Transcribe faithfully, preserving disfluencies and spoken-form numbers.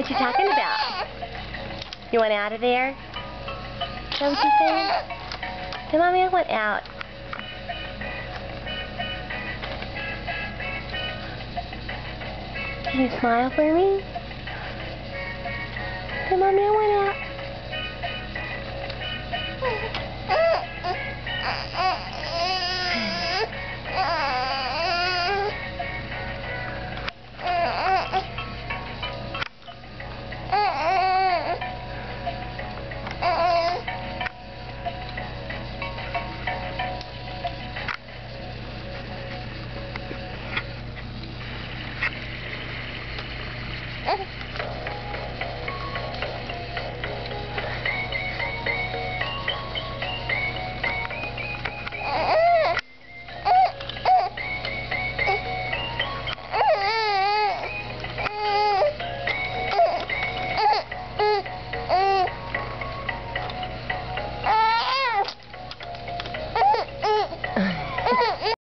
What you talking about? You want out of there? Is that what you're saying? Say, Mommy, I want out. Can you smile for me? Say, Mommy, I want out.